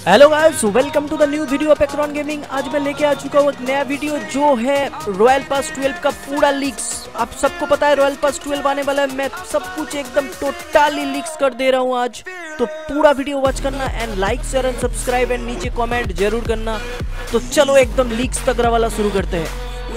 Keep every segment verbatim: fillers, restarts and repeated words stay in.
Hello guys, welcome to the new video of Acron Gaming. आज मैं लेके आ चुका हूँ एक नया वीडियो जो है रॉयल पास ट्वेल्व का पूरा लीक्स। आप सबको पता है रॉयल पास ट्वेल्व आने वाला है, मैं सब कुछ एकदम टोटली लीक्स कर दे रहा हूँ आज। तो पूरा वीडियो वॉच करना and like share and subscribe and नीचे कमेंट जरूर करना। तो चलो एकदम लीक्स तगड़ा वाला शुरू करते हैं।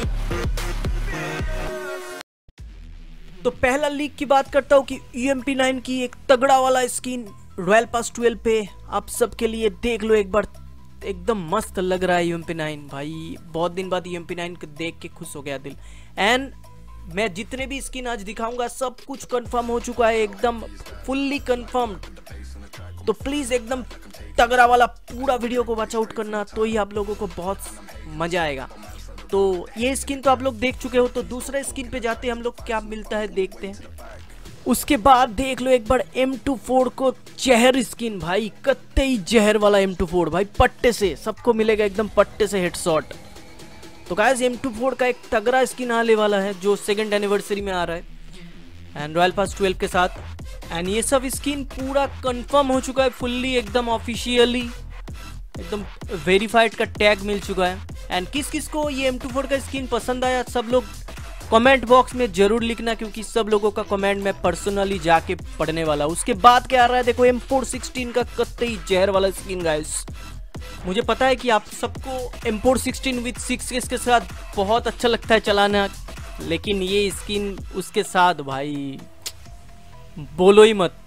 तो पहला लीक की बात करता हूँ कि यू एम पी नाइन की एक तगड़ा वाला स्किन रॉयल पास ट्वेल्व पे आप सबके लिए देख लो एक बार। एकदम मस्त लग रहा है यू एम पी नाइन भाई, बहुत दिन बाद यू एम पी नाइन को देख के खुश हो गया दिल। एंड मैं जितने भी स्किन आज दिखाऊंगा सब कुछ कंफर्म हो चुका है, एकदम फुल्ली कंफर्म। तो प्लीज एकदम तगड़ा वाला पूरा वीडियो को वॉच आउट करना, तो ही आप लोगों को बहुत मजा आएगा। तो ये स्किन तो आप लोग देख चुके हो, तो दूसरे स्किन पे जाते हैं हम लोग, क्या मिलता है देखते हैं। उसके बाद देख लो एक बार एम टू फोर को जहर स्किन भाई, कत्ते जहर वाला एम टू फोर भाई, पट्टे से सबको मिलेगा एकदम पट्टे से हेडशॉट। तो गाइस एम टू फोर का एक तगड़ा स्किन आने वाला है जो सेकंड एनिवर्सरी में आ रहा है एंड रॉयल पास ट्वेल्व के साथ। एंड ये सब स्किन पूरा कंफर्म हो चुका है फुल्ली, एकदम ऑफिशियली एकदम वेरीफाइड का टैग मिल चुका है। एंड किस किस को ये एम टू फोर का स्किन पसंद आया सब लोग कमेंट बॉक्स में जरूर लिखना, क्योंकि सब लोगों का कमेंट मैं पर्सनली जाके पढ़ने वाला। उसके बाद क्या आ रहा है देखो, एम फोर सिक्सटीन का कत्ते जहर वाला स्किन गाइस। मुझे पता है कि आप सबको M four sixteen with six S के साथ बहुत अच्छा लगता है चलाना, लेकिन ये स्किन उसके साथ भाई बोलो ही मत,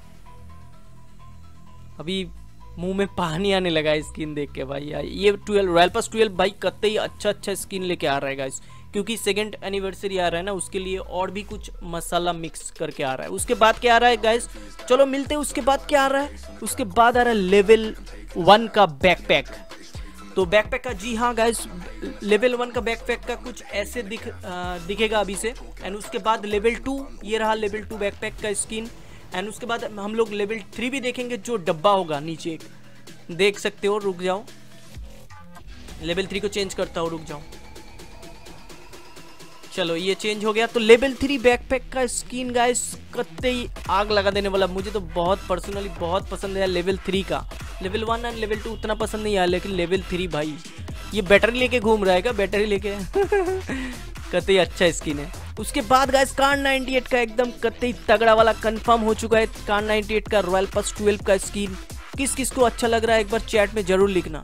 अभी मुंह में पानी आने लगा है स्किन देख के भाई। ये ट्वेल्व रॉयल पास ट्वेल्व भाई कत्ते ही अच्छा अच्छा स्किन लेके आ रहा है गाइस, क्योंकि सेकंड एनिवर्सरी आ रहा है ना, उसके लिए और भी कुछ मसाला मिक्स करके आ रहा है। उसके बाद क्या आ रहा है गाइस, चलो मिलते हैं। उसके बाद क्या आ रहा है, उसके बाद आ रहा है लेवल वन का बैकपैक। तो बैकपैक का जी हाँ गाइस, लेवल वन का बैकपैक का कुछ ऐसे दिख आ, दिखेगा अभी से। एंड उसके बाद लेवल टू, ये रहा लेवल टू बैकपैक का स्किन। एंड उसके बाद हम लोग लेवल थ्री भी देखेंगे, जो डब्बा होगा नीचे एक, देख सकते हो। रुक जाओ, लेवल थ्री को चेंज करता हूँ, रुक जाओ। चलो ये चेंज हो गया। तो लेवल थ्री बैकपैक का स्किन गाइस कत्ते ही आग लगा देने वाला, मुझे तो बहुत पर्सनली बहुत पसंद है लेवल थ्री का। Level one and level two उतना पसंद नहीं आया, लेकिन लेवल थ्री भाई ये बैटरी लेके घूम रहा है क्या, बैटरी लेके कत्ते ही अच्छा स्किन है। उसके बाद गाइस कार नाइंटी एट का एकदम कत्ते ही तगड़ा वाला कंफर्म हो चुका है, कार नाइंटी एट का रॉयल पास ट्वेल्व का स्किन। किस किस को अच्छा लग रहा है एक बार चैट में जरूर लिखना।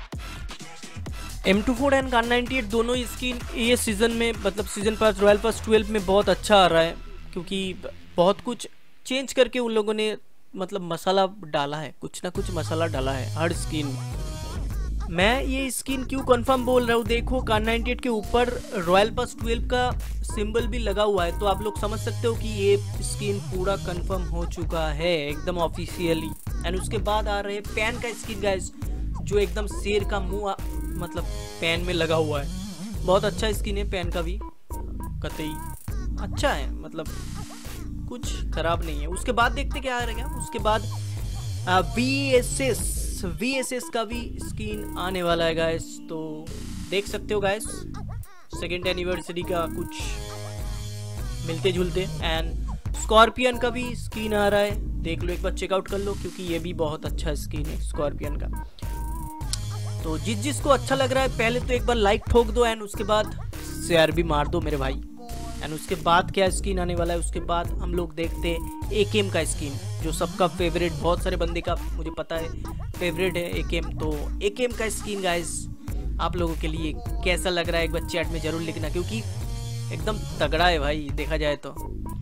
M two four and Kar ninety eight दोनों स्किन ये सीजन में, मतलब season pass royal pass twelve में बहुत अच्छा आ रहा है, क्योंकि बहुत कुछ चेंज करके उन लोगों ने मतलब मसाला डाला है, कुछ ना कुछ मसाला डाला है हर स्किन। मैं ये स्किन क्यों कंफर्म बोल रहा हूँ, देखो कार नाइंटी एट के ऊपर रॉयल पास ट्वेल्व का सिंबल भी लगा हुआ है, तो आप लोग समझ सकते हो कि ये स्किन पूरा कंफर्म हो चुका है एकदम ऑफिशियली। एंड उसके बाद आ रहे हैं पैन का स्किन गाइस, जो एकदम शेर का मुंह मतलब पैन में लगा हुआ है। बहुत अच्छा स्किन है पैन का भी, कतई अच्छा है, मतलब कुछ खराब नहीं है। उसके बाद देखते क्या आ रहा है। उसके बाद V S S V S S का भी स्किन आने वाला है गाइस, तो देख सकते हो गाइस सेकेंड एनिवर्सरी का कुछ मिलते जुलते। एंड स्कॉर्पियन का भी स्किन आ रहा है, देख लो एक बार चेकआउट कर लो, क्योंकि ये भी बहुत अच्छा स्किन है स्कॉर्पियन का। तो जिस जिसको अच्छा लग रहा है पहले तो एक बार लाइक ठोक दो एंड उसके बाद शेयर भी मार दो मेरे भाई। एंड उसके बाद क्या स्किन आने वाला है, उसके बाद हम लोग देखते हैं ए के एम का स्किन, जो सबका फेवरेट, बहुत सारे बंदे का मुझे पता है फेवरेट है ए के एम। तो ए के एम का स्किन गाइस आप लोगों के लिए कैसा लग रहा है एक बार चैट में जरूर लिखना, क्योंकि एकदम तगड़ा है भाई देखा जाए तो।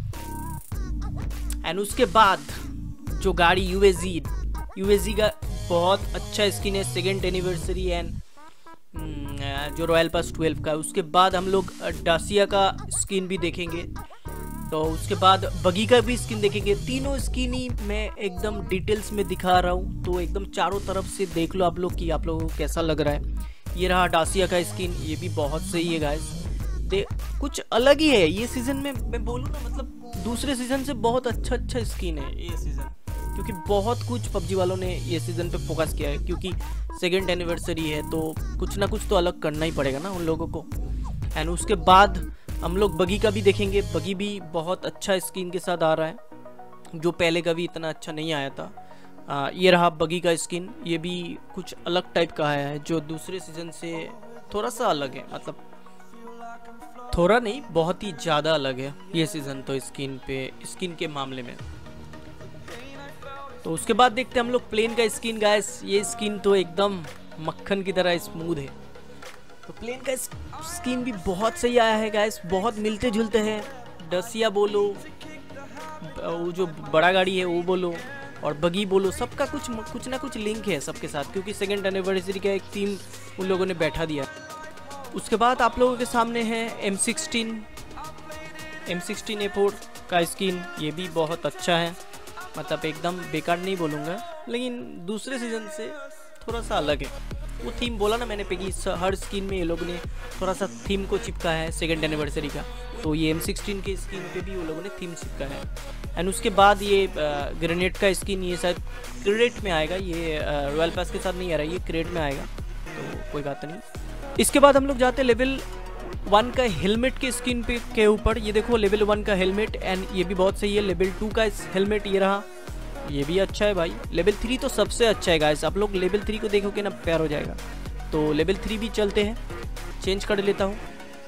एंड उसके बाद जो गाड़ी U A ji U A जी का बहुत अच्छा स्किन है सेकेंड एनिवर्सरी एंड जो रॉयल पास ट्वेल्व का। उसके बाद हम लोग डासिया का स्किन भी देखेंगे, तो उसके बाद बगी का भी स्किन देखेंगे। तीनों स्किन ही मैं एकदम डिटेल्स में दिखा रहा हूँ, तो एकदम चारों तरफ से देख लो आप लोग कि आप लोगों को कैसा लग रहा है। ये रहा डासिया का स्किन, ये भी बहुत सही है गाइस, दे कुछ अलग ही है ये सीजन में। मैं बोलूँ ना, मतलब दूसरे सीजन से बहुत अच्छा अच्छा स्किन है ये सीजन, क्योंकि बहुत कुछ पबजी वालों ने ये सीजन पे फोकस किया है, क्योंकि सेकेंड एनिवर्सरी है तो कुछ ना कुछ तो अलग करना ही पड़ेगा ना उन लोगों को। एंड उसके बाद हम लोग बगी का भी देखेंगे, बगी भी बहुत अच्छा स्किन के साथ आ रहा है, जो पहले का भी इतना अच्छा नहीं आया था। आ, ये रहा बगी का स्किन, ये भी कुछ अलग टाइप का है जो दूसरे सीजन से थोड़ा सा अलग है, मतलब थोड़ा नहीं बहुत ही ज़्यादा अलग है ये सीजन तो स्किन पे स्किन के मामले में। तो उसके बाद देखते हैं हम लोग प्लेन का स्किन गाइस। ये स्किन तो एकदम मक्खन की तरह स्मूथ है। तो प्लेन का स्किन भी बहुत सही आया है गाइस, बहुत मिलते जुलते हैं। डसिया बोलो, वो जो बड़ा गाड़ी है वो बोलो, और बगी बोलो, सबका कुछ कुछ ना कुछ लिंक है सबके साथ, क्योंकि सेकेंड एनिवर्सरी का एक थीम उन लोगों ने बैठा दिया। उसके बाद आप लोगों के सामने है M sixteen M sixteen A four का स्किन। ये भी बहुत अच्छा है, मतलब एकदम बेकार नहीं बोलूँगा, लेकिन दूसरे सीजन से थोड़ा सा अलग है। वो थीम बोला ना मैंने पे कि हर स्किन में ये लोगों ने थोड़ा सा थीम को चिपका है सेकेंड एनिवर्सरी का, तो ये एम सिक्सटीन के स्किन पे भी वो लोगों ने थीम चिपका है। एंड उसके बाद ये ग्रेनेड का स्किन, ये शायद क्रेट में आएगा, ये रॉयल पास के साथ नहीं आ रहा है, ये क्रेट में आएगा, तो कोई बात नहीं। इसके बाद हम लोग जाते हैं लेवल वन का हेलमेट के स्किन पे के ऊपर। ये देखो लेवल वन का हेलमेट, एंड ये भी बहुत सही है। लेवल टू का हेलमेट ये रहा, ये भी अच्छा है भाई। लेवल थ्री तो सबसे अच्छा है गाइस, आप लोग लेवल थ्री को देखोगे ना प्यार हो जाएगा। तो लेवल थ्री भी चलते हैं, चेंज कर लेता हूँ।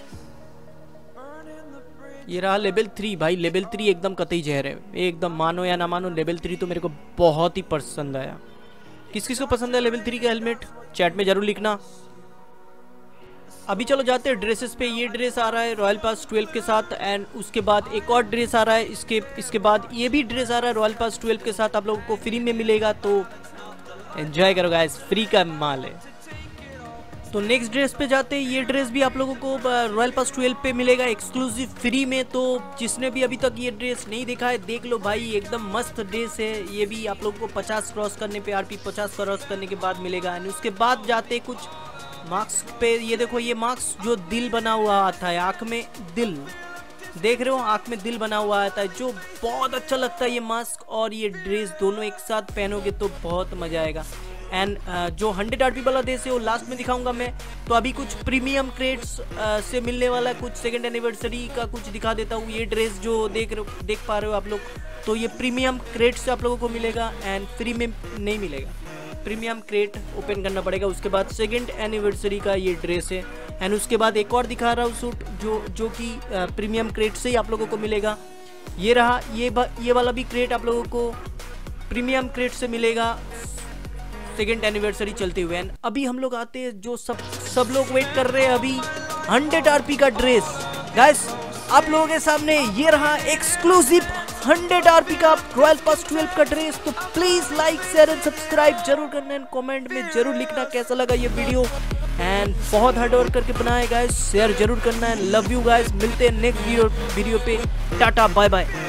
ये रहा लेवल थ्री भाई, लेवल थ्री एकदम कतई जहर है, एकदम मानो या ना मानो, लेवल थ्री तो मेरे को बहुत ही पसंद आया। किस किस को पसंद है लेवल थ्री का हेलमेट, चैट में जरूर लिखना। अभी चलो जाते हैं ड्रेसेस पे। ये ड्रेस आ रहा है रॉयल पास ट्वेल्व के साथ, एंड उसके बाद एक और ड्रेस आ रहा है इसके इसके बाद ये भी ड्रेस आ रहा है रॉयल पास ट्वेल्व के साथ, आप लोगों को फ्री में मिलेगा, तो एंजॉय करो गाइस, फ्री का माल है। तो नेक्स्ट ड्रेस पे जाते हैं। ये ड्रेस भी आप लोगों को रॉयल पास ट्वेल्व पे मिलेगा एक्सक्लूसिव फ्री में, तो जिसने भी अभी तक ये ड्रेस नहीं देखा है देख लो भाई, एकदम मस्त ड्रेस है। ये भी आप लोगों को पचास क्रॉस करने पे, आरपी पचास क्रॉस करने के बाद मिलेगा। एंड उसके बाद जाते कुछ मार्क्स पे। ये देखो ये मार्क्स जो दिल बना हुआ आता है, आँख में दिल देख रहे हो, आँख में दिल बना हुआ आता है, जो बहुत अच्छा लगता है। ये मास्क और ये ड्रेस दोनों एक साथ पहनोगे तो बहुत मजा आएगा। एंड uh, जो हंड्रेड आरपी वाला ड्रेस है वो लास्ट में दिखाऊंगा मैं। तो अभी कुछ प्रीमियम क्रेट्स uh, से मिलने वाला कुछ सेकेंड एनिवर्सरी का कुछ दिखा देता हूँ। ये ड्रेस जो देख रहे देख पा रहे हो आप लोग, तो ये प्रीमियम क्रेट से आप लोगों को मिलेगा, एंड फ्री में नहीं मिलेगा, प्रीमियम क्रेट ओपन करना पड़ेगा। उसके बाद सेकेंड एनिवर्सरी का ये ड्रेस है। एंड उसके बाद एक और दिखा रहा हूँ सूट जो जो कि प्रीमियम क्रेट से ही आप लोगों को मिलेगा। ये रहा, ये ये वाला भी क्रेट आप लोगों को प्रीमियम क्रेट से मिलेगा सेकेंड एनिवर्सरी चलते हुए। एंड अभी हम लोग आते हैं जो सब सब लोग वेट कर रहे हैं, अभी हंड्रेड आरपी का ड्रेस। गाइस आप लोगों के सामने ये रहा एक्सक्लूसिव हंड्रेड आरपी का रॉयल पास ट्वेल्व का ड्रेस। तो please like share and subscribe जरूर करना, एंड कमेंट में जरूर लिखना कैसा लगा ये वीडियो। एंड बहुत हार्ड वर्क करके बनाए गाइस, शेयर जरूर करना है। लव यू गाइस, मिलते हैं नेक्स्ट वीडियो वीडियो पे। Tata bye bye.